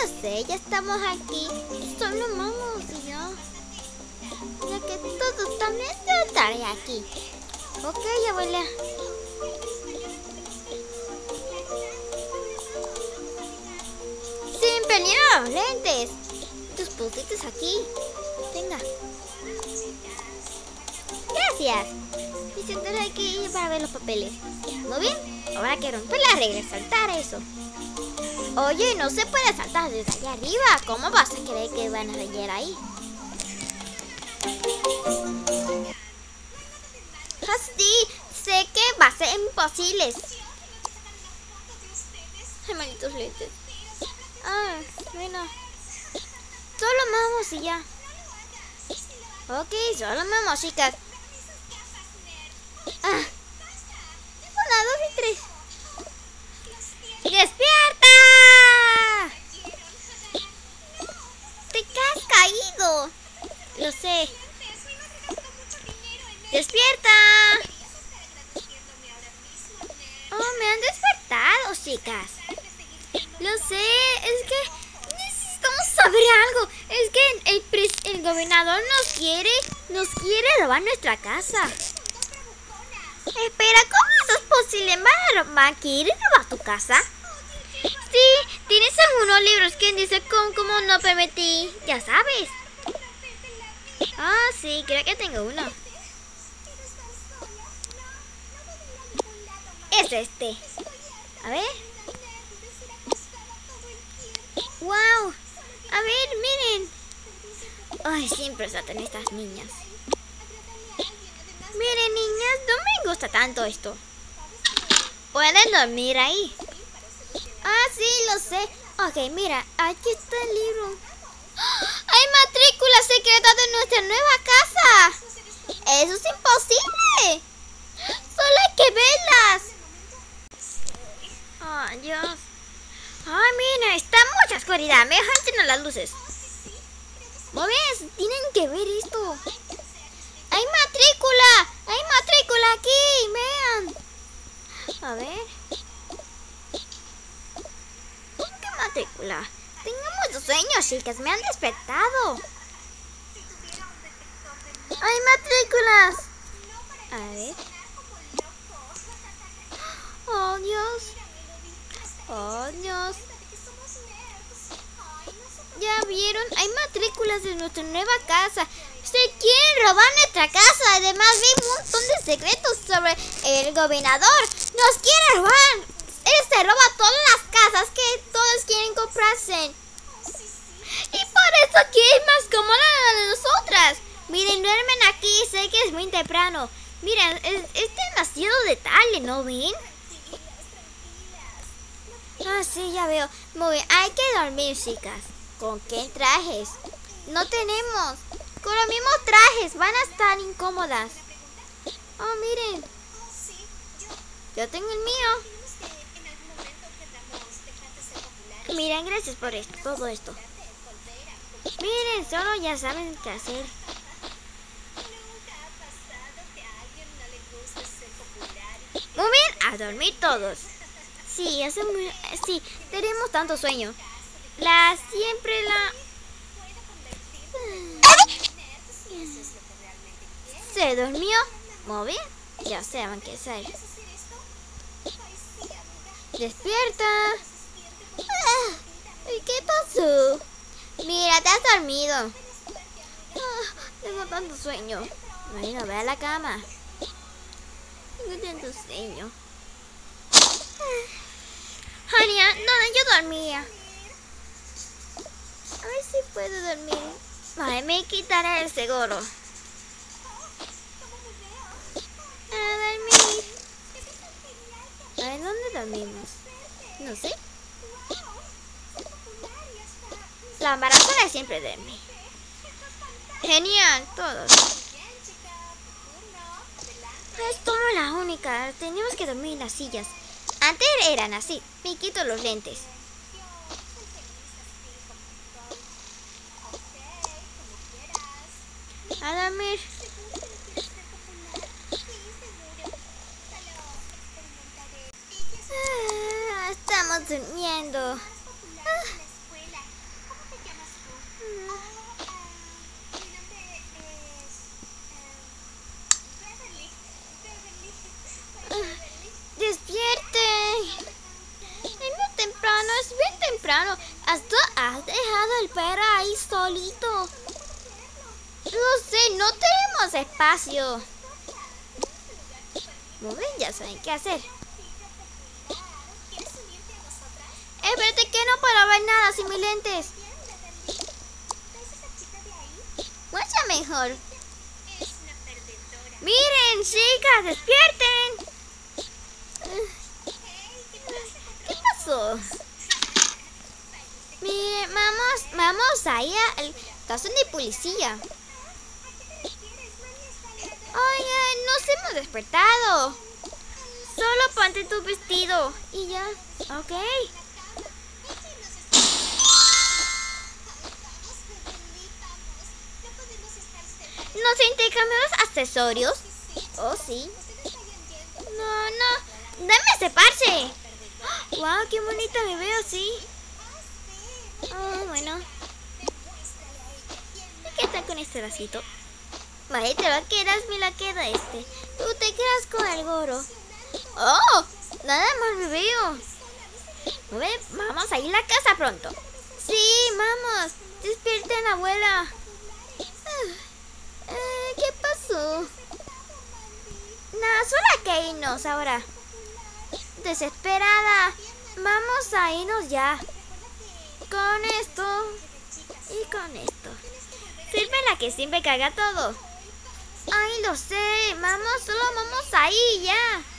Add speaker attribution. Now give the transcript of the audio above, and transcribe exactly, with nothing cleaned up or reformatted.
Speaker 1: sé, ya estamos aquí. Solo vamos y ya. Ya que todos también estaré aquí. Ok, abuela. Se me perdieron los lentes. Tus pusiste aquí. Venga. Gracias. Me sentaré aquí para ver los papeles. Muy bien. Ahora que romper la regla, saltar eso. Oye, no se puede saltar desde allá arriba. ¿Cómo vas a creer que van a llegar ahí? Así, sé que va a ser imposible. Ay, malditos lentes. Ah, bueno. Solo vamos y ya. Ok, solo vamos, chicas. Ah. Una, dos y tres. ¡Despierta! Te has caído. Lo sé. ¡Despierta! Oh, me han despertado, chicas. Lo sé, es que necesitamos saber algo. Es que el, pres el gobernador nos quiere, nos quiere robar nuestra casa. Espera, ¿cómo eso es posible? ¿Van a querer robar tu casa? Sí, tienes algunos libros que dicen cómo, cómo no permití, ya sabes. Ah, sí, creo que tengo uno. Es este. A ver. Wow. A ver, miren. Ay, siempre saltan estas niñas. Miren, niñas, no me gusta tanto esto. Pueden dormir ahí. Ah, sí, lo sé. Ok, mira, aquí está el libro. ¡Hay matrículas secretas de nuestra nueva casa! ¡Eso es imposible! ¡Solo hay que verlas! ¡Ay, Dios! ¡Ay, mira! Está mucha oscuridad. Me dejan encender las luces. ¿No ves? Tienen que ver esto. ¡Hay matrícula! ¡Hay matrícula aquí! ¡Vean! A ver. ¿Cómo que matrícula? Tengo muchos sueños, chicas. Me han despertado. ¡Hay matrículas! A ver. ¡Oh, Dios! ¡Oh, Dios! ¿Ya vieron? Hay matrículas de nuestra nueva casa. Se quieren robar nuestra casa. Además, vi un montón de secretos sobre el gobernador. Nos quiere robar. Él se roba todas las casas que todos quieren comprarse. Y por eso aquí es más cómoda la de nosotras. Miren, duermen aquí. Sé que es muy temprano. Miren, es, es demasiado detalle, ¿no ven? Ah, sí, ya veo. Muy bien, hay que dormir, chicas. ¿Con qué trajes? No tenemos. Con los mismos trajes. Van a estar incómodas. Oh, miren. Yo tengo el mío. Miren, gracias por esto, todo esto. Miren, solo ya saben qué hacer. Muy bien, a dormir todos. Sí, hace muy... Sí, tenemos tanto sueño. La... Siempre la... Se durmió. Muy bien, ya saben qué hacer. Despierta. ¿Y qué pasó? Mira, te has dormido. Ah, tengo tanto sueño. Bueno, ve a la cama. Tengo tanto sueño. Ania, no, yo dormía. A ver si puedo dormir. Vale, me quitaré el seguro. A dormir. A ver, ¿dónde dormimos? No sé. La embarazada siempre duerme. Genial, todos. Es como la única. Tenemos que dormir en las sillas. Antes eran así. Me quito los lentes. A dormir. Ah, estamos durmiendo. Ah, temprano. Hasta has dejado el perro ahí solito. Lo sé, no tenemos espacio. Muy bien, ya saben qué hacer. Espérate que no puedo ver nada sin mis lentes. Mucho mejor. Miren, chicas, despierten. ¿Qué pasó? Miren, vamos, vamos ahí al estación de policía. Oigan, nos hemos despertado. Solo ponte tu vestido y ya, ok. ¿Nos intercambiamos accesorios? Oh, sí. No, no. Dame ese parche. Wow, qué bonita me veo, sí. Oh, bueno. ¿Qué tal con este vasito? Vale, te lo quedas, me la queda este. Tú te quedas con el gorro. Oh, nada más me veo. Vamos a ir a la casa pronto. Sí, vamos. Despierten, abuela. Eh, ¿Qué pasó? Nada, solo hay que irnos ahora. Desesperada. Vamos a irnos ya. Con esto. Y con esto. Sirve la que siempre carga todo. Ay, lo sé. Vamos, solo vamos ahí ya.